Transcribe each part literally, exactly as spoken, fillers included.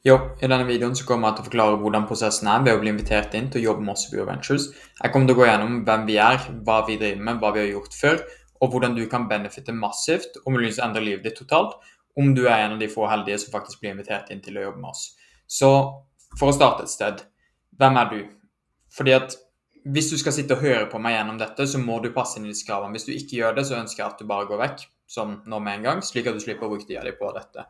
Jo, i denne videoen så kommer jeg til å forklare hvordan prosessen er ved å bli invitert inn til å jobbe med oss i Bureau Ventures. Jeg kommer til å gå gjennom hvem vi er, hva vi driver med, hva vi har gjort før, og hvordan du kan benefitte massivt og muligens endre livet ditt totalt, om du er en av de få heldige som faktisk blir invitert inn til å jobbe med oss. Så for å starte et sted, hvem er du? Fordi at hvis du skal sitte og høre på meg gjennom dette, så må du passe inn i disse kravene. Hvis du ikke gjør det, så ønsker jeg at du bare går vekk, som nå med en gang, slik at du slipper å bruke tida di på dette.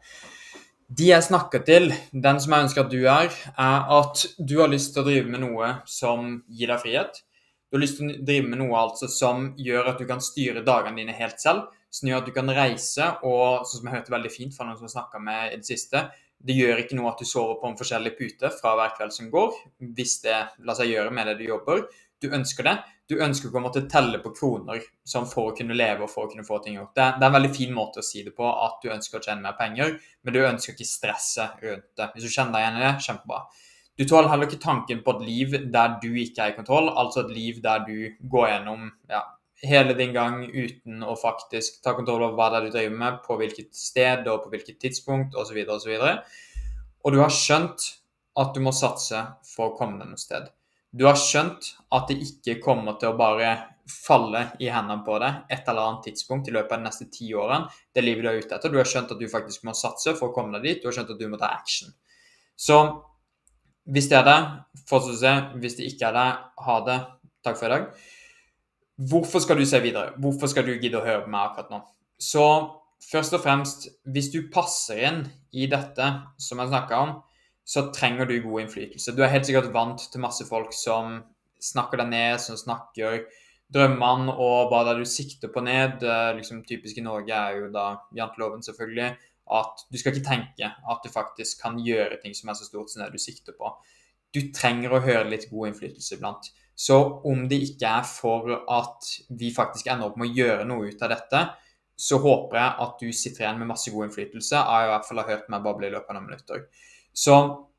De jeg snakker til, den som jeg ønsker at du er, er at du har lyst til å drive med noe som gir deg frihet. Du har lyst til å drive med noe altså som gjør at du kan styre dagene dine helt selv, som gjør at du kan reise, og sånn som jeg hørte veldig fint fra noen som snakket med i det siste, det gjør ikke noe at du sover på en forskjellig pute fra hver kveld som går, hvis det lar seg gjøre med det du jobber. Du ønsker det. Du ønsker ikke å måtte telle på kroner som for å kunne leve og for å kunne få ting gjort. Det, det er en veldig fin måte å si det på, at du ønsker å tjene mer penger, men du ønsker ikke stresse rundt det. Hvis du kjenner deg igjen i det, kjempebra. Du tåler heller ikke tanken på et liv der du ikke er i kontroll, altså et liv der du går gjennom ja, hele din gang uten å faktisk ta kontroll over hva det er du driver med, på hvilket sted og på hvilket tidspunkt, og så videre og så videre. Og du har skjønt at du må satse for å komme deg noe sted. Du har skjønt at det ikke kommer til å bare falle i hendene på deg et eller annet tidspunkt i løpet av de neste ti årene, det livet du er ute etter. Du har skjønt at du faktisk må satse for å komme deg dit. Du har skjønt at du må ta action. Så hvis det er det, fortsett å se. Hvis det ikke er det, ha det. Takk for i dag. Hvorfor skal du se videre? Hvorfor skal du gidde å høre på meg akkurat nå? Så først og fremst, hvis du passer inn i dette som jeg snakket om, så trenger du god innflytelse. Du er helt sikkert vant til masse folk som snakker deg ned, som snakker drømmene og hva det er du sikter på ned. Liksom, typisk i Norge er jo da janteloven selvfølgelig, at du skal ikke tenke at du faktisk kan gjøre ting som er så stort som det du sikter på. Du trenger å høre litt god innflytelse iblant. Så om det ikke er for at vi faktisk ender opp med å gjøre noe ut av dette, så håper jeg at du sitter igjen med masse god innflytelse. Jeg har i hvert fall hørt meg bable i løpet av noen minutter. Så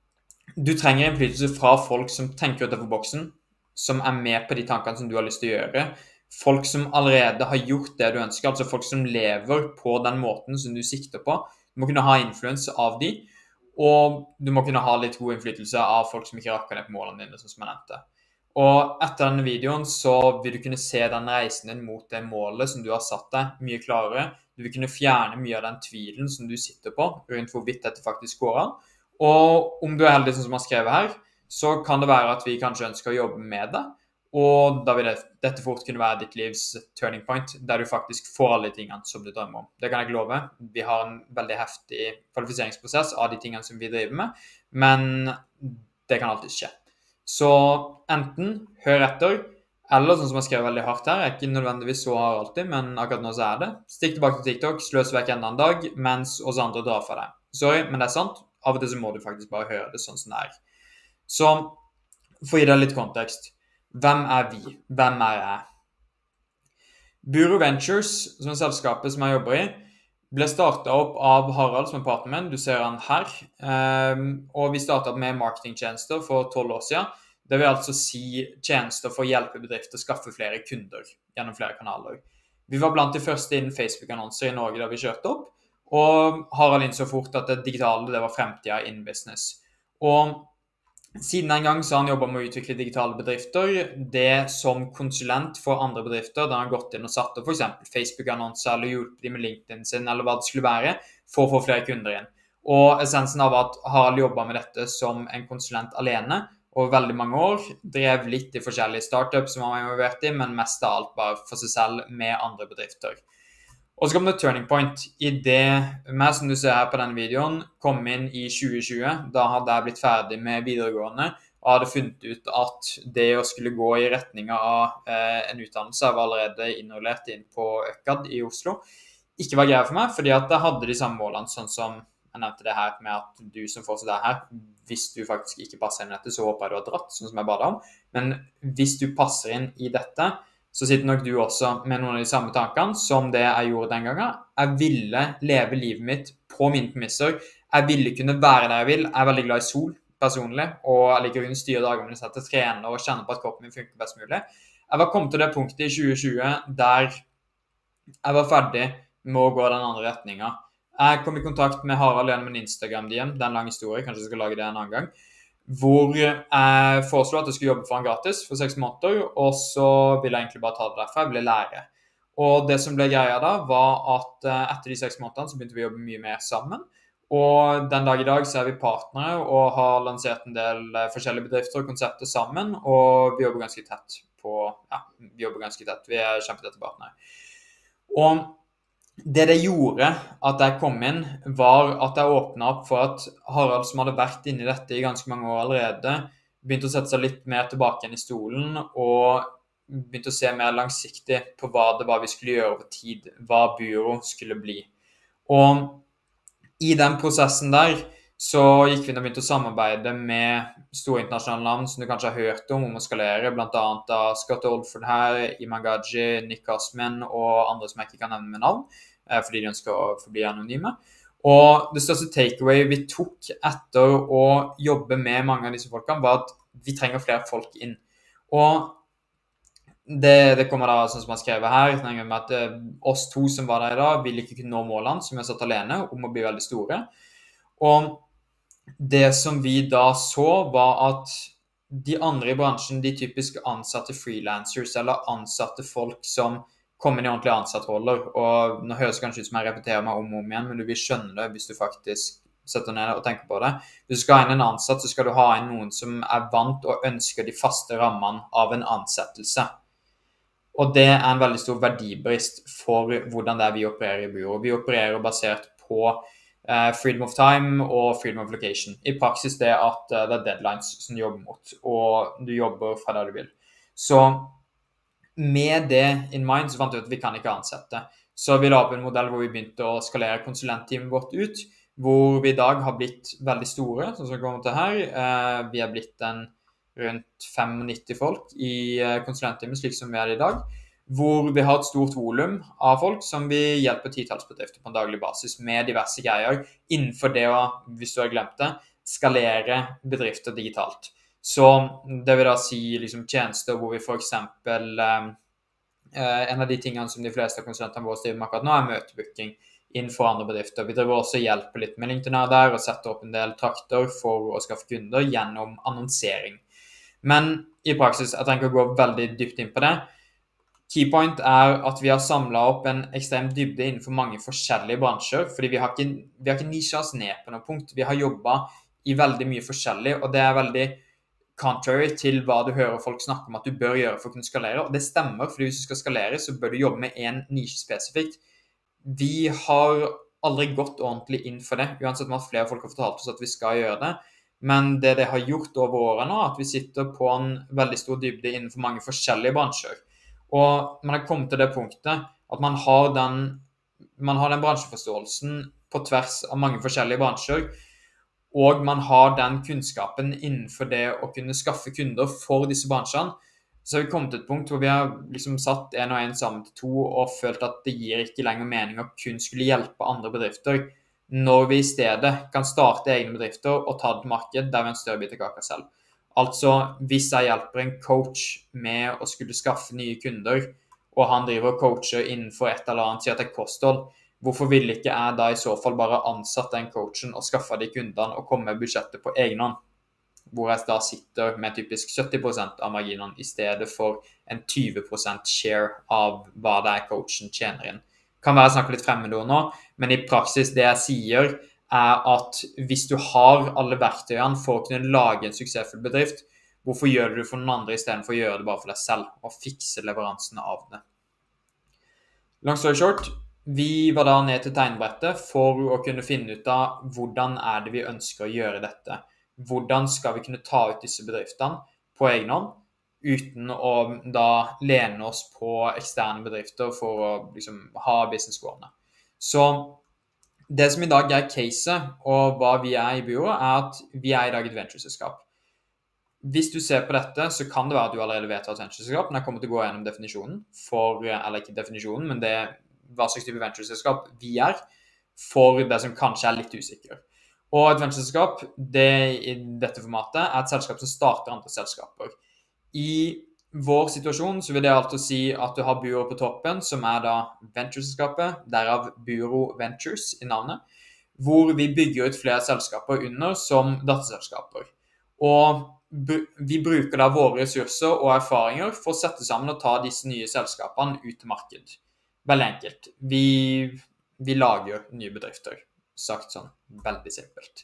du trenger innflytelse fra folk som tenker utenfor boksen, som er med på de tankene som du har lyst til å gjøre. Folk som allerede har gjort det du ønsker, altså folk som lever på den måten som du sikter på. Du må kunne ha innfluens av de, og du må kunne ha litt god innflytelse av folk som ikke rakker ned på målene dine, sånn som jeg nevnte. Og etter denne videoen så vil du kunne se den reisen din mot det målet som du har satt deg mye klarere. Du vil kunne fjerne mye av den tvilen som du sitter på rundt hvorvidt dette faktisk går an. Og om du er heldig sånn som jeg har skrevet her, så kan det være at vi kanskje ønsker å jobbe med det, og da vil det, dette fort kunne være ditt livs turning point, der du faktisk får alle de tingene som du drømmer om. Det kan jeg ikke love. Vi har en veldig heftig kvalifiseringsprosess av de tingene som vi driver med, men det kan alltid skje. Så enten hør etter, eller sånn som jeg skrev veldig hardt her, er ikke nødvendigvis så hard alltid, men akkurat nå så er det. Stikk tilbake til TikTok, sløs vekk enda en dag, mens oss andre drar fra deg. Sorry, men det er sant. Av og til så må du faktisk bare høre det sånn som det er. Så, for å gi deg litt kontekst. Hvem er vi? Hvem er jeg? Bureau Ventures, som er selskapet som jeg jobber i, ble startet opp av Harald, som er partneren min. Du ser han her. Og vi startet med marketingtjenester for tolv år siden. Det vil altså si tjenester for å hjelpe bedrifter å skaffe flere kunder gjennom flere kanaler. Vi var blant de første innen Facebook-annonser i Norge da vi kjørte opp. Og Harald innså fort at det digitale det var fremtiden innen business. Og siden en gang så har han jobbet med å utvikle digitale bedrifter. Det som konsulent for andre bedrifter, da han har gått inn og satt opp for eksempel Facebook-annonser eller hjulpet dem med LinkedIn sin, eller hva det skulle være, for å få flere kunder inn. Og essensen av at Harald jobbet med dette som en konsulent alene over veldig mange år, drev litt i forskjellige startups som han var involvert i, men mest av alt bare for seg selv med andre bedrifter. Og så kom det turning point i det, meg som du ser her på denne videoen, kom inn i tjue tjue. Da hadde jeg blitt ferdig med videregående, og hadde funnet ut at det å skulle gå i retning av eh, en utdannelse, jeg var allerede innrullert inn på Økkad i Oslo, ikke var greit for meg, fordi at jeg hadde de samme målene, sånn som jeg nevnte det her med at du som fortsatt er her, hvis du faktisk ikke passer inn i dette, så håper jeg du har dratt, sånn som jeg ba deg om. Men hvis du passer inn i dette, så sitter nok du også med noen av de samme tankene som det jeg gjorde den gangen. Jeg ville leve livet mitt på mine premisser. Jeg ville kunne være der jeg vil. Jeg er veldig glad i sol, personlig, og jeg liker å kunne styre dagene mine til å trene og kjenne på at kroppen min funker best mulig. Jeg var kommet til det punktet i tjue tjue der jeg var ferdig med å gå den andre retningen. Jeg kom i kontakt med Harald gjennom en Instagram-D M, det er en lang historie, kanskje jeg skal lage det en annen gang, hvor jeg foreslo at jeg skulle jobbe for han gratis for seks måneder, og så ville jeg egentlig bare ta det derfra, jeg ville lære. Og det som ble greia da, var at etter de seks månedene så begynte vi å jobbe mye mer sammen, og den dag i dag så er vi partnere og har lansert en del forskjellige bedrifter og konsepter sammen, og vi jobber ganske tett på, ja, vi jobber ganske tett, vi er kjempetette partnere. Og det det gjorde at jeg kom inn, var at jeg åpnet opp for at Harald, som hadde vært inne i dette i ganske mange år allerede, begynte å sette seg litt mer tilbake igjen i stolen, og begynte å se mer langsiktig på hva det var vi skulle gjøre over tid, hva Bureau skulle bli. Og i den prosessen der, så gikk vi inn og begynte å samarbeide med store internasjonale navn som du kanskje har hørt om, om å skalere, blant annet av Scott Oldford her, Iman Gaji, Nick Osman og andre som jeg ikke kan nevne med navn, fordi de ønsker å forbli anonyme. Og det største takeaway vi tok etter å jobbe med mange av disse folkene var at vi trenger flere folk inn. Og det, det kommer da, sånn som jeg har skrevet her, med at eh, oss to som var der i dag ville ikke kunne nå målene som vi har satt alene om å bli veldig store. Og det som vi da så var at de andre i bransjen, de typisk ansatte freelancers eller ansatte folk som kommer inn i ordentlige ansattroller, og nå høres det kanskje ut som jeg repeterer meg om og om igjen, men du vil skjønne det hvis du faktisk setter ned og tenker på det. Hvis du skal ha inn en ansatt, så skal du ha inn noen som er vant og ønsker de faste rammene av en ansettelse. Og det er en veldig stor verdibrist for hvordan det er vi opererer i Bureau. Vi opererer basert på uh, freedom of time og freedom of location. I praksis det at uh, det er deadlines som du jobber mot, og du jobber fra der du vil. Så med det in mind så fant vi at vi kan ikke ansette. Så vi la opp en modell hvor vi begynte å skalere konsulentteamet vårt ut, hvor vi i dag har blitt veldig store, sånn som vi kommer til her. Uh, vi har blitt en rundt nittifem folk i konsulentteamet, slik som vi er i dag, hvor vi har et stort volum av folk som vi hjelper titalsbedrifter på en daglig basis med diverse greier innenfor det å, hvis du har glemt det, skalere bedrifter digitalt. Så det vil da si liksom, tjenester hvor vi for eksempel eh, en av de tingene som de fleste av konsulentene våre driver med akkurat nå er møtebooking innenfor andre bedrifter. Vi driver også hjelper litt med LinkedIn der og setter opp en del trakter for å skaffe kunder gjennom annonsering. Men i praksis, jeg trenger ikke å gå veldig dypt inn på det. Keypoint er at vi har samlet opp en ekstrem dybde innenfor mange forskjellige bransjer, fordi vi har ikke, vi har ikke nisjet oss ned på noe punkt. Vi har jobbet i veldig mye forskjellig, og det er veldig contrary til hva du hører folk snakke om at du bør gjøre for å kunne skalere. Og det stemmer, fordi hvis du skal skalere, så bør du jobbe med en nisje spesifikt. Vi har aldri gått ordentlig inn for det, uansett om at flere folk har fortalt oss at vi skal gjøre det. Men det det har gjort over årene nå, at vi sitter på en veldig stor dybde innenfor mange forskjellige bransjer. Og man har kommet til det punktet at man har den, man har den bransjeforståelsen på tvers av mange forskjellige bransjer, og man har den kunnskapen innenfor det å kunne skaffe kunder for disse bransjene. Så har vi kommet til et punkt hvor vi har liksom satt en og en sammen til to og følt at det gir ikke lenger mening å kun skulle hjelpe andre bedrifter, når vi i stedet kan starte egne bedrifter og ta det til marked der vi har en større bit av kaka selv. Altså, hvis jeg hjelper en coach med å skulle skaffe nye kunder, og han driver og coacher innenfor et eller annet, sier at det er kosthold, hvorfor vil ikke jeg da i så fall bare ansette den coachen og skaffe de kundene og komme med budsjettet på egen hånd? Hvor jeg da sitter med typisk sytti prosent av marginene i stedet for en tjue prosent share av hva det er coachen tjener inn. Kan være snakke litt fremmedord nå, men i praksis det jeg sier er at hvis du har alle verktøyene for å kunne lage en suksessfull bedrift, hvorfor gjør du det for noen andre i stedet for å gjøre det bare for deg selv og fikse leveransene av det? Long story short, vi var da ned til tegnebrettet for å kunne finne ut av hvordan er det vi ønsker å gjøre dette. Hvordan skal vi kunne ta ut disse bedriftene på egen hånd, uten å da lene oss på eksterne bedrifter for å liksom, ha business-gående. Så det som i dag er caset, og hva vi er i Bureau, er at vi er i dag et venture-selskap. Hvis du ser på dette, så kan det være at du allerede vet hva et venture-selskap, men jeg kommer til å gå gjennom definisjonen for, eller ikke definisjonen, men det hva slags type venture-selskap vi er, for det som kanskje er litt usikker. Og et venture-selskap, det i dette formatet, er et selskap som starter andre selskaper. I vår situasjon så vil det alltid si at du har Bureau på toppen, som er da ventureselskapet, derav Bureau Ventures i navnet, hvor vi bygger ut flere selskaper under som datterselskaper. Og vi bruker da våre ressurser og erfaringer for å sette sammen og ta disse nye selskapene ut til marked. Veldig enkelt. Vi, vi lager nye bedrifter, sagt sånn veldig simpelt.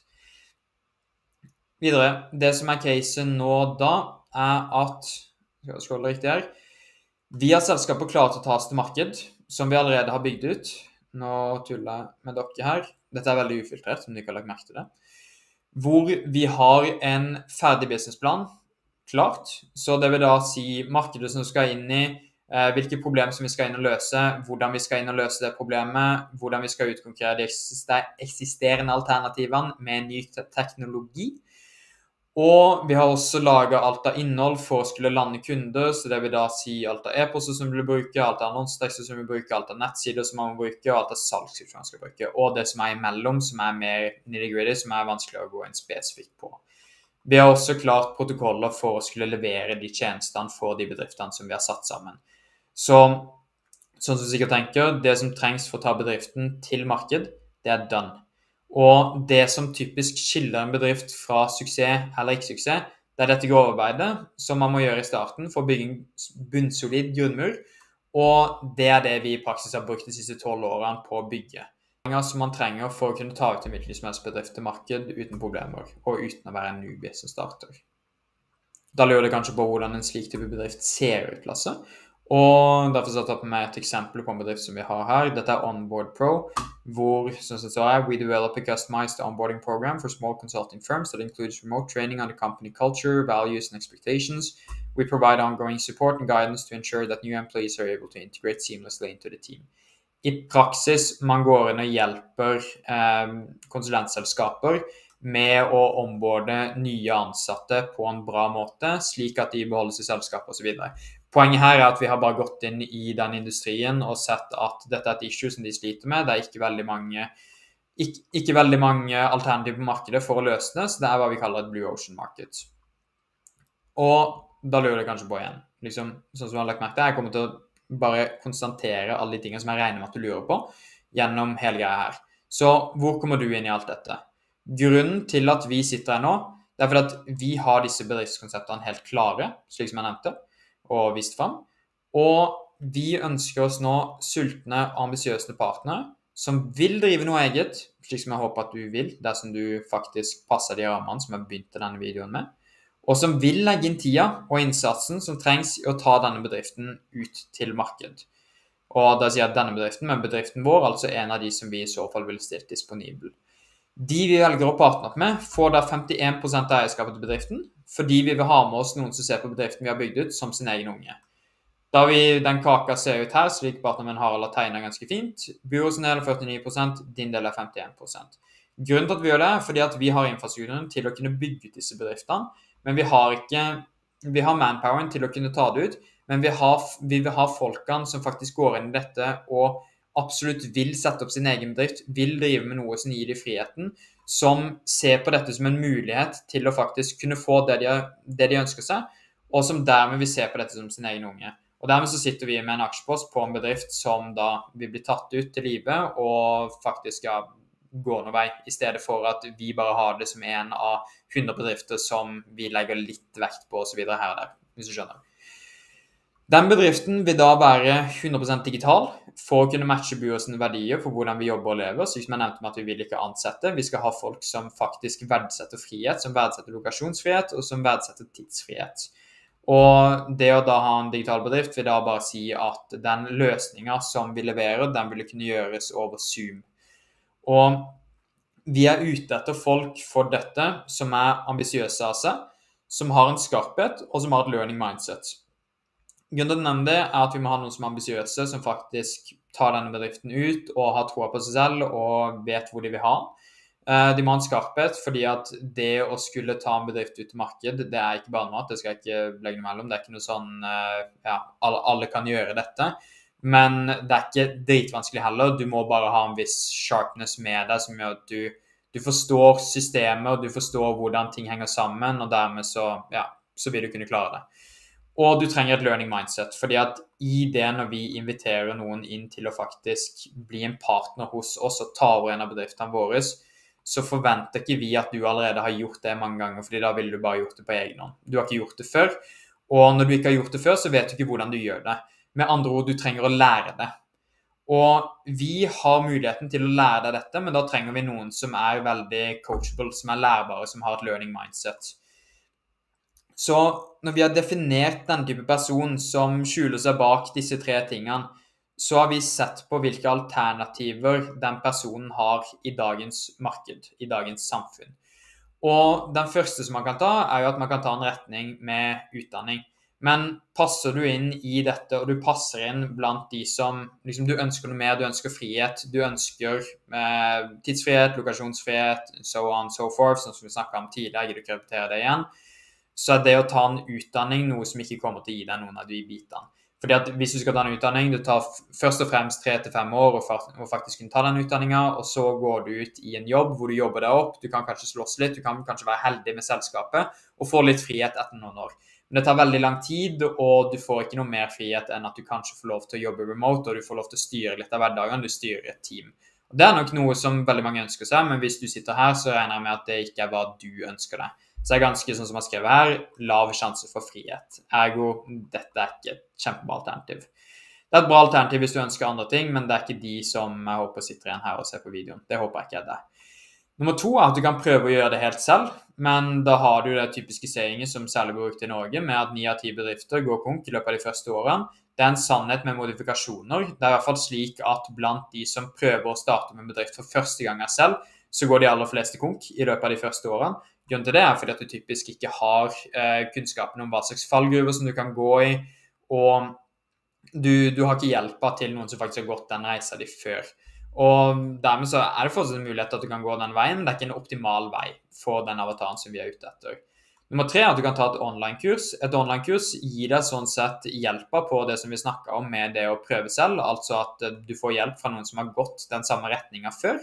Videre, det som er casen nå da, er at, skal jeg scrolle riktig her, vi har selskaper klare til å ta oss til marked, som vi allerede har bygd ut. Nå tuller jeg med dere her. Dette er veldig ufiltrert, om du ikke har lagt merke til det. Hvor vi har en ferdig businessplan klart, så det vil da si markedet som skal inn i, eh, hvilke problemer som vi skal inn og løse, hvordan vi skal inn og løse det problemet, hvordan vi skal utkonkurrere de eksisterende alternativene med ny teknologi. Og vi har også laget alt av innhold for å skulle lande kunder, så det vil da si alt av e-poster som vi vil bruke, alt av annonsetekster som vi vil bruke, alt av nettsider som man må bruke, og alt av salgsskrifter man skal bruke, og det som er imellom, som er mer nitty-gritty, som er vanskelig å gå inn spesifikt på. Vi har også klart protokoller for å skulle levere de tjenestene for de bedriftene som vi har satt sammen. Så, sånn som du sikkert tenker, det som trengs for å ta bedriften til marked, det er done. Og det som typisk skiller en bedrift fra suksess eller ikke suksess, det er dette grovarbeidet som man må gjøre i starten for å bygge en bunnsolid grunnmur, og det er det vi i praksis har brukt de siste tolv årene på å bygge. Som man trenger for å kunne ta ut en hvilken som helst bedrift til marked uten problemer, og uten å være en newbie som starter. Da lurer du kanskje på hvordan en slik type bedrift ser ut, Lasse. Og derfor har jeg tatt med et eksempel på en bedrift som vi har her. Dette er Onboard Pro, hvor, som det står her, we develop a customized onboarding program for small consulting firms that includes remote training on the company culture, values and expectations. We provide ongoing support and guidance to ensure that new employees are able to integrate seamlessly into the team. I praksis, man går inn og hjelper eh, konsulentselskaper med å onboarde nye ansatte på en bra måte, slik at de beholdes i selskapet og så videre. Poenget her er at vi har bare gått inn i den industrien og sett at dette er et issue som de sliter med. Det er ikke veldig mange, ikke, ikke veldig mange alternativer på markedet for å løse det, så det er hva vi kaller et Blue Ocean Market. Og da lurer jeg kanskje på igjen, liksom, sånn som jeg har lagt merke til, jeg kommer til å bare konstatere alle de tingene som jeg regner med at du lurer på, gjennom hele greia her. Så hvor kommer du inn i alt dette? Grunnen til at vi sitter her nå, det er fordi at vi har disse bedriftskonseptene helt klare, slik som jeg nevnte, og vist frem. Og vi ønsker oss nå sultne, ambisiøse partnere som vil drive noe eget, slik som jeg håper at du vil, dersom du faktisk passer de rammene som jeg begynte denne videoen med, og som vil legge inn tida og innsatsen som trengs i å ta denne bedriften ut til marked. Og da sier jeg denne bedriften, men bedriften vår, altså en av de som vi i så fall vil stilt disponibel. De vi velger å partne opp med får da femtien prosent av eierskapet til bedriften, fordi vi vil ha med oss noen som ser på bedriften vi har bygd ut som sin egen unge. Da vi, den kaka ser ut her, slik partneren Harald har tegnet ganske fint, Bureau sin del er førtini prosent, din del er femtien prosent. Grunnen til at vi gjør det er fordi at vi har infrastrukturen til å kunne bygge ut disse bedriftene, men vi har ikke, vi har manpoweren til å kunne ta det ut, men vi, har, vi vil ha folkene som faktisk går inn i dette og absolutt vil sette opp sin egen bedrift, vil drive med noe som gir de friheten, som ser på dette som en mulighet til å faktisk kunne få det de, det de ønsker seg, og som dermed vil se på dette som sin egen unge. Og dermed så sitter vi med en aksjepost på en bedrift som da vil bli tatt ut til livet, og faktisk ja, gå noen vei, i stedet for at vi bare har det som en av hundre bedrifter som vi legger litt vekt på og så videre her og der, hvis du skjønner. Den bedriften vil da være hundre prosent digital for å kunne matche Bureau sine verdier for hvordan vi jobber og lever, slik som jeg nevnte med at vi vil ikke ansette. Vi skal ha folk som faktisk verdsetter frihet, som verdsetter lokasjonsfrihet og som verdsetter tidsfrihet. Og det å da ha en digital bedrift vil da bare si at den løsningen som vi leverer, den vil kunne gjøres over Zoom. Og vi er ute etter folk for dette som er ambisiøse av seg, som har en skarphet og som har et learning mindset. Grunnen til å nevne det er at vi må ha noen som er ambisiøse, som faktisk tar denne bedriften ut og har troa på seg selv og vet hvor de vil ha. De må ha en skarphet, fordi at det å skulle ta en bedrift ut til marked, det er ikke bare noe, det skal jeg ikke legge noe mellom. Det er ikke noe sånn, ja, alle, alle kan gjøre dette. Men det er ikke dritvanskelig heller. Du må bare ha en viss sharpness med deg, som gjør at du, du forstår systemet, og du forstår hvordan ting henger sammen, og dermed så, ja, så vil du kunne klare det. Og du trenger et learning mindset, fordi at i det når vi inviterer noen inn til å faktisk bli en partner hos oss og ta over en av bedriftene våre, så forventer ikke vi at du allerede har gjort det mange ganger, fordi da ville du bare gjort det på egen hånd. Du har ikke gjort det før, og når du ikke har gjort det før, så vet du ikke hvordan du gjør det. Med andre ord, du trenger å lære det. Og vi har muligheten til å lære deg dette, men da trenger vi noen som er veldig coachable, som er lærbare, som har et learning mindset. Så når vi har definert den type person som skjuler seg bak disse tre tingene, så har vi sett på hvilke alternativer den personen har i dagens marked, i dagens samfunn. Og den første som man kan ta, er jo at man kan ta en retning med utdanning. Men passer du inn i dette, og du passer inn blant de som liksom, du ønsker noe mer, du ønsker frihet, du ønsker eh, tidsfrihet, lokasjonsfrihet, so on, so forth, sånn som vi snakket om tidligere, jeg gidder ikke repetere det igjen, så er det å ta en utdanning noe som ikke kommer til å gi deg noen av de bitene. Fordi at hvis du skal ta en utdanning, du tar først og fremst tre til fem år og faktisk kunne ta den utdanningen, og så går du ut i en jobb hvor du jobber deg opp, du kan kanskje slåss litt, du kan kanskje være heldig med selskapet, og få litt frihet etter noen år. Men det tar veldig lang tid, og du får ikke noe mer frihet enn at du kanskje får lov til å jobbe remote, og du får lov til å styre litt av hverdagen, du styrer et team. Og det er nok noe som veldig mange ønsker seg, men hvis du sitter her, så regner jeg med at det ikke er hva du ønsker deg. Så det er ganske sånn som jeg skrev her, lav sjanse for frihet. Ergo, dette er ikke et kjempebra alternativ. Det er et bra alternativ hvis du ønsker andre ting, men det er ikke de som jeg håper sitter igjen her og ser på videoen. Det håper jeg ikke er det. Nummer to er at du kan prøve å gjøre det helt selv, men da har du det typiske sayinget som særlig blir brukt i Norge, med at ni av ti bedrifter går konk i løpet av de første årene. Det er en sannhet med modifikasjoner. Det er i hvert fall slik at blant de som prøver å starte med en bedrift for første gang selv, så går de aller fleste konk i løpet av de første årene. Grunnen til det er fordi at du typisk ikke har eh, kunnskapen om hva slags fallgruver som du kan gå i, og du, du har ikke hjelp til noen som faktisk har gått den reisen de før. Og dermed så er det fortsatt en mulighet at du kan gå den veien, men det er ikke en optimal vei for den avataren som vi er ute etter. Nummer tre er at du kan ta et online-kurs. Et online-kurs gir deg sånn sett hjelpa på det som vi snakket om med det å prøve selv, altså at du får hjelp fra noen som har gått den samme retningen før.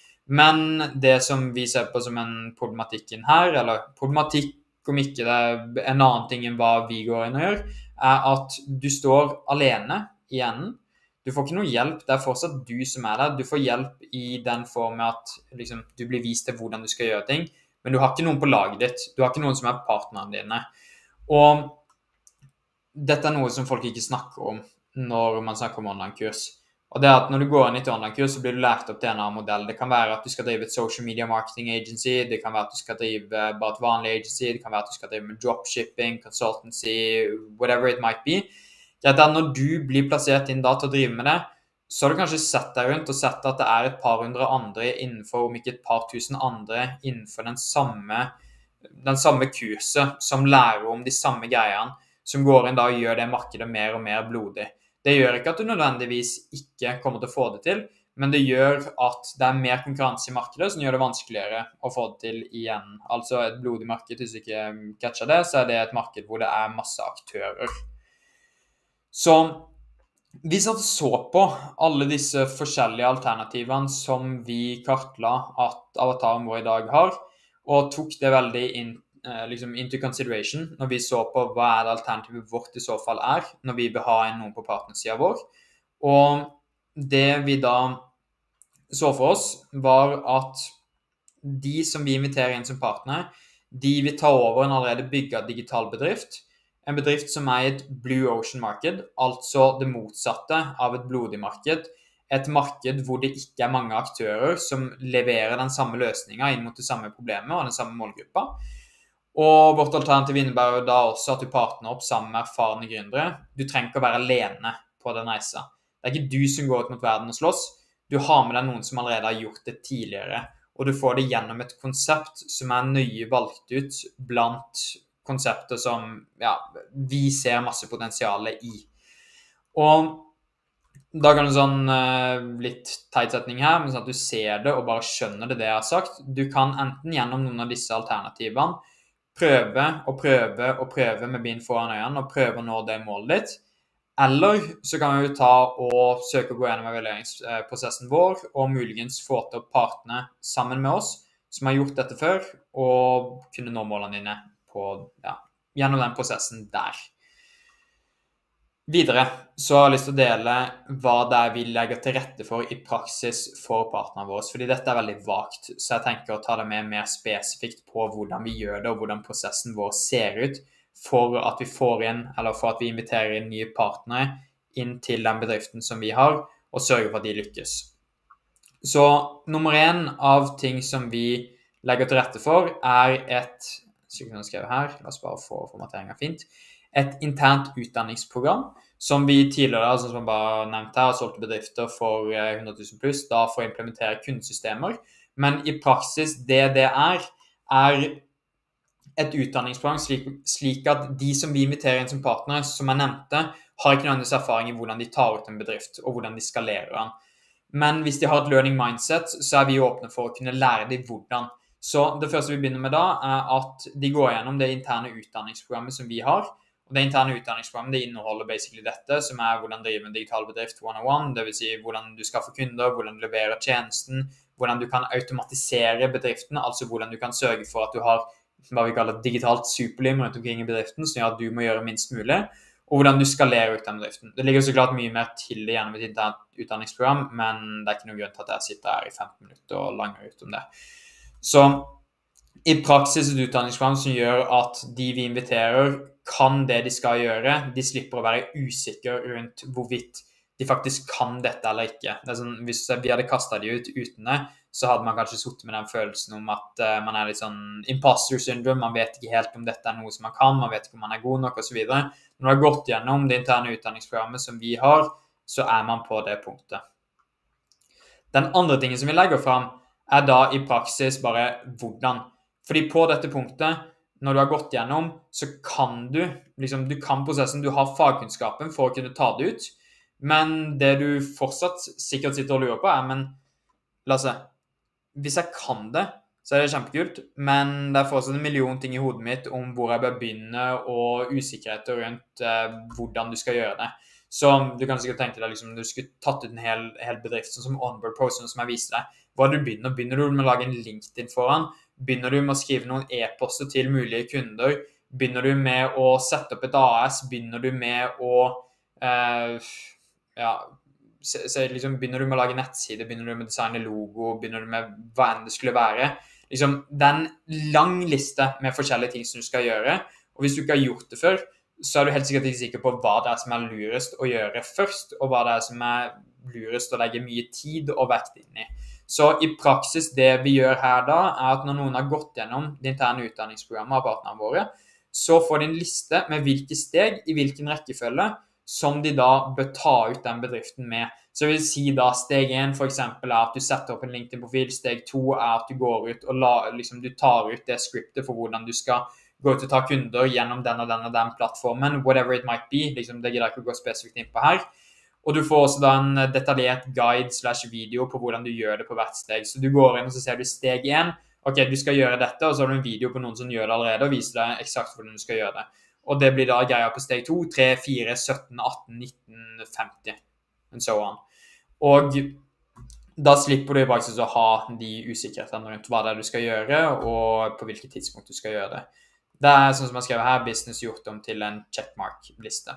Men det som vi ser på som en problematikken her, eller problematikk om ikke det er en annen ting enn hva vi går inn og gjør, er at du står alene i enden. Du får ikke noe hjelp, det er fortsatt du som er der. Du får hjelp i den form at liksom, du blir vist til hvordan du skal gjøre ting, men du har ikke noen på laget ditt. Du har ikke noen som er partnerne dine. Og dette er noe som folk ikke snakker om når man snakker om online-kurs. Og det er at når du går inn i et online-kurs, så blir du lært opp til en annen modell. Det kan være at du skal drive et social media marketing agency, det kan være at du skal drive bare et vanlig agency, det kan være at du skal drive med dropshipping, consultancy, whatever it might be. Det er at når du blir plassert inn da til å drive med det, så har du kanskje sett deg rundt og sett at det er et par hundre andre innenfor, om ikke et par tusen andre innenfor den samme, den samme kurset som lærer om de samme greiene, som går inn da og gjør det markedet mer og mer blodig. Det gjør ikke at du nødvendigvis ikke kommer til å få det til, men det gjør at det er mer konkurranse i markedet som gjør det vanskeligere å få det til igjen. Altså et blodig marked, hvis du ikke catcher det, så er det et marked hvor det er masse aktører. Så vi satt og så på alle disse forskjellige alternativene som vi kartla at avataren vår i dag har, og tok det veldig inn liksom into consideration når vi så på hva er det alternativet vårt i så fall er, når vi vil ha inn noen på partnersiden vår. Og det vi da så for oss var at de som vi inviterer inn som partner, de vil ta over en allerede bygget digital bedrift, en bedrift som er i et blue ocean marked, altså det motsatte av et blodig marked, et marked hvor det ikke er mange aktører som leverer den samme løsningen inn mot det samme problemet og den samme målgruppa. Og vårt alternativ innebærer da også at du partner opp sammen med erfarne gründere. Du trenger ikke å være alene på den reisa. Det er ikke du som går ut mot verden og slåss. Du har med deg noen som allerede har gjort det tidligere, og du får det gjennom et konsept som er nøye valgt ut blant konsepter som ja, vi ser masse potensiale i. Og da kan du sånn litt teit setning her, men sånn at du ser det og bare skjønner det det jeg har sagt. Du kan enten gjennom noen av disse alternativene prøve og prøve og prøve med bind foran øynene og prøve å nå det målet ditt. Eller så kan vi jo ta og søke å gå gjennom evalueringsprosessen vår og muligens få til å partne sammen med oss som har gjort dette før og kunne nå målene dine på, ja, gjennom den prosessen der. Videre så har jeg lyst til å dele hva det er vi legger til rette for i praksis for partnerne våre, fordi dette er veldig vagt, så jeg tenker å ta det med mer spesifikt på hvordan vi gjør det, og hvordan prosessen vår ser ut for at vi får inn, eller for at vi inviterer inn nye partnere inn til den bedriften som vi har, og sørger for at de lykkes. Så nummer en av ting som vi legger til rette for er et, som jeg skrev her, la oss bare få formateringen fint, et internt utdanningsprogram, som vi tidligere, som jeg bare nevnte her, har solgt bedrifter for hundre tusen pluss, da for å implementere kundesystemer. Men i praksis, det det er, er et utdanningsprogram slik, slik at de som vi inviterer inn som partner, som jeg nevnte, har ikke nødvendigvis erfaring i hvordan de tar ut en bedrift, og hvordan de skalerer den. Men hvis de har et learning mindset, så er vi åpne for å kunne lære dem hvordan. Så det første vi begynner med da, er at de går gjennom det interne utdanningsprogrammet som vi har. Og det interne utdanningsprogrammet det inneholder basically dette, som er hvordan drive en digital bedrift one oh one, det vil si hvordan du skaffer kunder, hvordan du leverer tjenesten, hvordan du kan automatisere bedriften, altså hvordan du kan sørge for at du har hva vi kaller digitalt superlim rundt omkring i bedriften, som gjør at du må gjøre minst mulig, og hvordan du skalerer ut den bedriften. Det ligger så klart mye mer til det gjennom et internt utdanningsprogram, men det er ikke noen grunn til at jeg sitter her i femten minutter og langer ut om det. Så i praksis et utdanningsprogram som gjør at de vi inviterer kan det de skal gjøre, de slipper å være usikre rundt hvorvidt de faktisk kan dette eller ikke. Det er sånn, hvis vi hadde kastet de ut uten det, så hadde man kanskje suttet med den følelsen om at uh, man er litt sånn imposter syndrome, man vet ikke helt om dette er noe som man kan, man vet ikke om man er god nok og så videre. Når man har gått gjennom det interne utdanningsprogrammet som vi har, så er man på det punktet. Den andre tingen som vi legger frem, er da i praksis bare hvordan. Fordi på dette punktet, når du har gått gjennom, så kan du, liksom, du kan prosessen, du har fagkunnskapen for å kunne ta det ut, men det du fortsatt sikkert sitter og lurer på er, men Lasse, hvis jeg kan det, så er det kjempekult, men det er fortsatt en million ting i hodet mitt om hvor jeg bør begynne, og usikkerheter rundt eh, hvordan du skal gjøre det. Så du kan sikkert tenke deg, liksom, du skulle tatt ut en hel, hel bedrift, sånn som Onboard Pro, som jeg viste deg. Hva du begynner? Begynner du med å lage en LinkedIn foran? Begynner du med å skrive noen e-poster til mulige kunder? Begynner du med å sette opp et A S? Begynner du med å eh, ja, se, se, liksom, begynner du med å lage nettside? Begynner du med å designe logo? Begynner du med hva enn det skulle være? Liksom, det er en lang liste med forskjellige ting som du skal gjøre, og hvis du ikke har gjort det før, så er du helt sikkert ikke sikker på hva det er som er lurest å gjøre først, og hva det er som er lurest å legge mye tid og vekt inn i. Så i praksis det vi gjør her da, er at når noen har gått gjennom det interne utdanningsprogrammet av partnerne våre, så får de en liste med hvilke steg, i hvilken rekkefølge, som de da bør ta ut den bedriften med. Så jeg vil si da, steg én for eksempel er at du setter opp en LinkedIn-profil, steg to er at du går ut og la, liksom, du tar ut det scriptet for hvordan du skal gå ut og ta kunder gjennom den og den og den plattformen, whatever it might be, liksom, det gidder jeg ikke å gå spesifikt inn på her. Og du får også da en detaljert guide slash video på hvordan du gjør det på hvert steg. Så du går inn og så ser du steg én, ok, du skal gjøre dette, og så har du en video på noen som gjør det allerede, og viser deg eksakt hvordan du skal gjøre det. Og det blir da greia på steg to, tre, fire, sytten, atten, nitten, femti, and so on. Og da slipper du i praksis å ha de usikkerhetene rundt hva det er du skal gjøre, og på hvilket tidspunkt du skal gjøre det. Det er sånn som jeg skrev her, business gjort om til en checkmark-liste.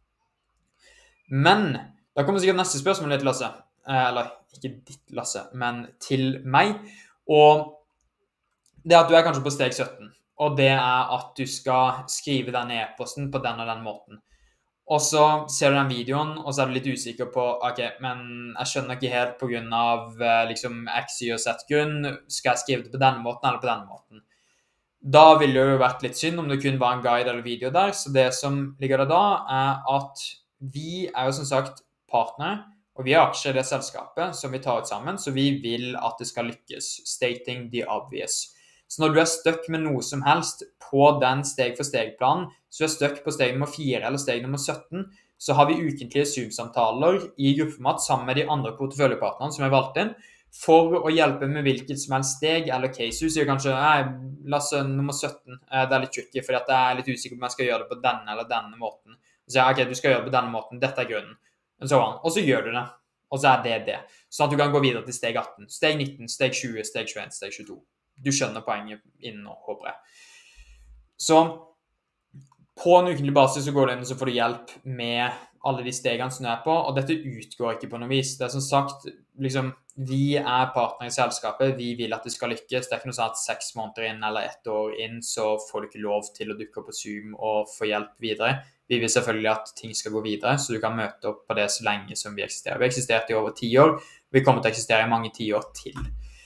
Men da kommer sikkert neste spørsmål litt, Lasse. Eller ikke ditt, Lasse, men til meg. Og det er at du er kanskje på steg sytten. Og det er at du skal skrive denne e-posten på den og den måten. Og så ser du den videoen, og så er du litt usikker på, ok, men jeg skjønner ikke helt på grunn av liksom X, Y og Z grunn. Skal jeg skrive det på denne måten eller på denne måten? Da ville det jo vært litt synd om det kun var en guide eller video der. Så det som ligger der da, er at vi er jo som sagt partnere, og vi har aksjer i det selskapet som vi tar ut sammen, så vi vil at det skal lykkes. Stating the obvious. Så når du er stuck med noe som helst på den steg-for-steg-planen, så er stuck på steg nummer fire eller steg nummer sytten, så har vi ukentlige Zoom-samtaler i gruppeformat sammen med de andre porteføljepartnerne som er valgt inn, for å hjelpe med hvilket som helst steg eller case. Du sier kanskje, nei, Lasse, nummer sytten, det er litt tricky, fordi at jeg er litt usikker på om jeg skal gjøre det på denne eller denne måten. Så sier jeg, ok, du skal gjøre det på denne måten, dette er grunnen. Og så, og så gjør du det, og så er det det. Sånn at du kan gå videre til steg atten, steg nitten, steg tjue, steg tjueen, steg tjueto. Du skjønner poenget innen nå, håper jeg. Så på en ukentlig basis så går du inn og så får du hjelp med alle de stegene som du er på, og dette utgår ikke på noe vis. Det er som sagt, liksom, vi er partner i selskapet, vi vil at det skal lykkes. Det er ikke noe sånn at seks måneder inn eller ett år inn, så får du ikke lov til å dukke opp på Zoom og få hjelp videre. Vi vil selvfølgelig at ting skal gå videre, så du kan møte opp på det så lenge som vi eksisterer. Vi har eksistert i over ti år, vi kommer til å eksistere i mange ti år til.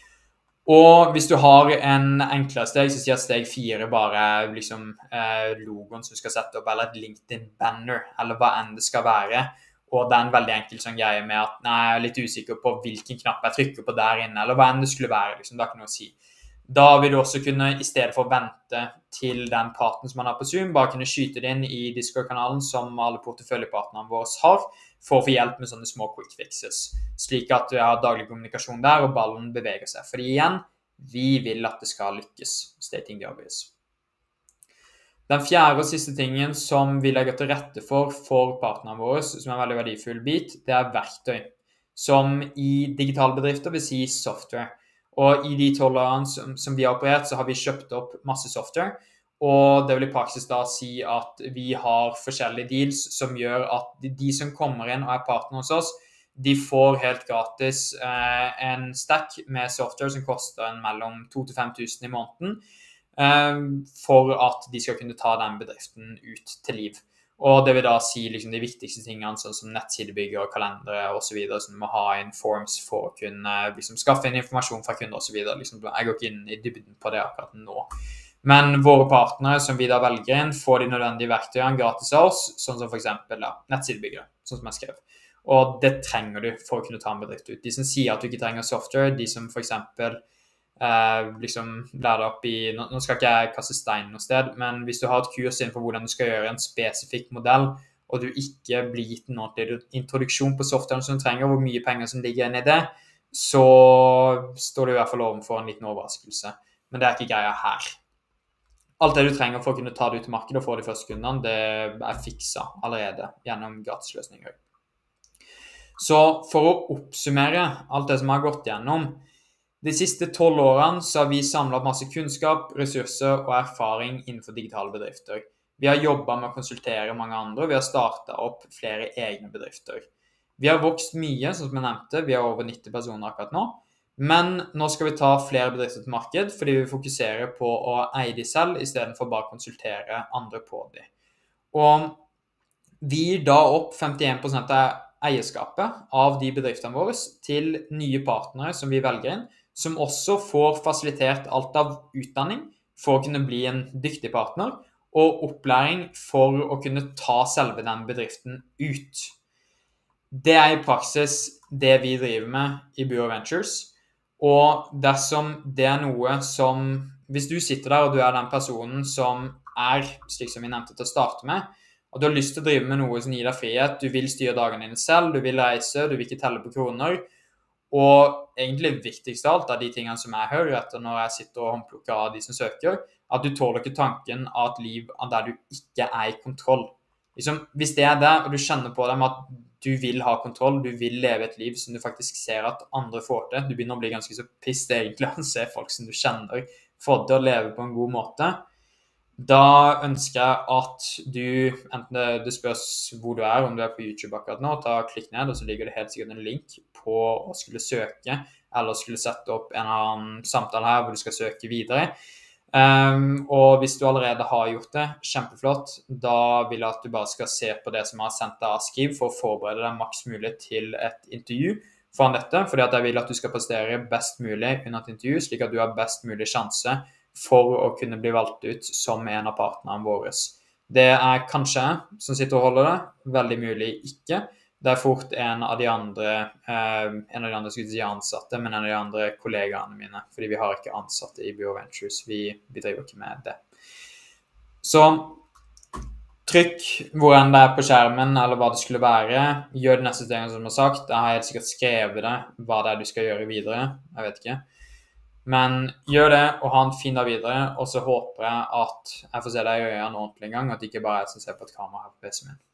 Og hvis du har en enklere steg, så sier steg fire bare liksom, eh, logoen som du skal sette opp, eller et LinkedIn-banner, eller hva enn det skal være. Og det er en veldig enkel sånn greie med at nei, jeg er litt usikker på hvilken knapp jeg trykker på der inne, eller hva enn det skulle være. Liksom, det har ikke noe å si. Da vil du også kunne, i stedet for å vente til den parten som man har på Zoom, bare kunne skyte det inn i Discord-kanalen som alle porteføljepartnerne våre har, for å få hjelp med sånne små quick fixes, slik at du har daglig kommunikasjon der, og ballen beveger seg. Fordi igjen, vi vil at det skal lykkes. Stating the obvious. Den fjerde og siste tingen som vi legger til rette for for partnerne våre, som er en veldig verdifull bit, det er verktøy, som i digitale bedrifter vil si software. Og i de tolv årene som, som vi har operert, så har vi kjøpt opp masse software, og det vil i praksis da si at vi har forskjellige deals som gjør at de, de som kommer inn og er partner hos oss, de får helt gratis eh, en stack med software som koster en mellom to til fem tusen i måneden, eh, for at de skal kunne ta den bedriften ut til liv. Og det vil da si liksom, de viktigste tingene, sånn som nettsidebyggere, kalendere og så videre, som må ha inn forms for å kunne liksom, skaffe inn informasjon fra kunder og så videre. Liksom, jeg går ikke inn i dybden på det akkurat nå. Men våre partnere som vi da velger inn, får de nødvendige verktøyene gratis av oss, sånn som for eksempel ja, nettsidebyggere, sånn som jeg skrev. Og det trenger du for å kunne ta en bedrift ut. De som sier at du ikke trenger software, de som for eksempel eh, liksom lærer opp i, nå, nå skal ikke jeg kaste stein noe sted, men hvis du har et kurs innenfor hvordan du skal gjøre en spesifikk modell, og du ikke blir gitt en ordentlig introduksjon på softwaren som du trenger, hvor mye penger som ligger inn i det, så står du i hvert fall overfor en liten overraskelse. Men det er ikke greia her. Alt det du trenger for å kunne ta det ut til markedet og få de første kundene, det er fikset allerede gjennom gratisløsninger. Så for å oppsummere alt det som har gått gjennom, de siste tolv årene så har vi samlet masse kunnskap, ressurser og erfaring innenfor digitale bedrifter. Vi har jobbet med å konsultere mange andre, og vi har startet opp flere egne bedrifter. Vi har vokst mye, som jeg nevnte, vi har over nitti personer akkurat nå. Men nå skal vi ta flere bedrifter til marked, fordi vi fokuserer på å eie de selv, i stedet for bare å konsultere andre på de. Og vi gir da opp femtien prosent av eierskapet av de bedriftene våre til nye partnere som vi velger inn, som også får fasilitert alt av utdanning for å kunne bli en dyktig partner, og opplæring for å kunne ta selve den bedriften ut. Det er i praksis det vi driver med i Bureau Ventures. Og dersom det er noe som, hvis du sitter der og du er den personen som er, slik som vi nevnte til å starte med, og du har lyst til å drive med noe som gir deg frihet, du vil styre dagene dine selv, du vil reise, du vil ikke telle på kroner, og egentlig viktigst av alt av de tingene som jeg hører etter når jeg sitter og håndplukker av de som søker, at du tåler ikke tanken av et liv der du ikke er i kontroll. Liksom, hvis det er det, og du kjenner på dem at du vil ha kontroll, du vil leve et liv som du faktisk ser at andre får til, du begynner å bli ganske så pissed egentlig å se folk som du kjenner får til å leve på en god måte, da ønsker jeg at du, enten det, det spørs hvor du er, om du er på YouTube akkurat nå, ta klikk ned, og så ligger det helt sikkert en link på å skulle søke, eller skulle sette opp en eller annen samtale her hvor du skal søke videre. Um, og hvis du allerede har gjort det, kjempeflott, da vil jeg at du bare skal se på det som jeg har sendt deg av skriv for å forberede deg maks mulig til et intervju foran dette, fordi at jeg vil at du skal prestere best mulig under et intervju, slik at du har best mulig sjanse for å kunne bli valgt ut som en av partnerne våre. Det er kanskje jeg som sitter og holder det, veldig mulig ikke. Det er fort en av de andre, eh, en av de andre skulle si ansatte, men en av de andre kollegaene mine, fordi vi har ikke ansatte i Bureau Ventures, vi, vi driver ikke med det. Så trykk hvor enn det er på skjermen, eller hva det skulle være, gjør det neste steget som jeg har sagt, jeg har helt sikkert skrevet det, hva det er du skal gjøre videre, jeg vet ikke. Men gjør det, og ha en fin dag videre, og så håper jeg at jeg får se deg i øynene ordentlig en gang, at det ikke bare er som ser på et kamera her på P C-en min.